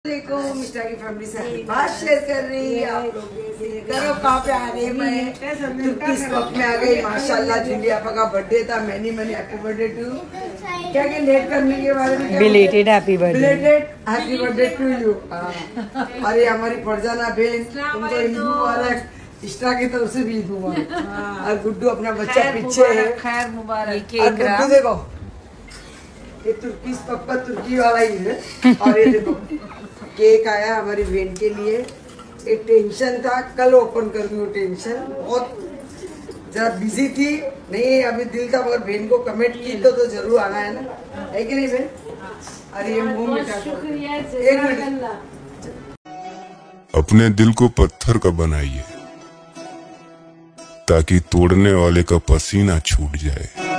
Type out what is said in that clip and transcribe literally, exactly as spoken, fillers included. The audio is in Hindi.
देखो मिस्टर की फैमिली से बात शेयर कर रही है आप लोग करो कहाँ पे आ गई मैं किस वक्त में आ गई माशाल्लाह। जूली आपा का बर्थडे था, many many happy birthday to क्या क्या लेट करने के बारे में belated happy birthday belated happy birthday to you. अरे हमारी फरजाना बहन तुमको ईद मुबारक, इश्रा की तरफ से भी ईद मुबारक। और गुड्डू अपना बच्चा पीछे है, खैर मुबारक। और गुड्डू देखो ये तुर्की पप्पा तुर्की वाला ही है। और ये देखो केक आया हमारी बहन के लिए। एक टेंशन था, कल ओपन कर दूँ टेंशन, बहुत जरा बिजी थी नहीं, अभी दिल था मगर बहन को कमेंट की तो, तो जरूर आना है ना, है कि नहीं बहन? अरे ये मुंह मिटा एक मिनट। अपने दिल को पत्थर का बनाइए ताकि तोड़ने वाले का पसीना छूट जाए।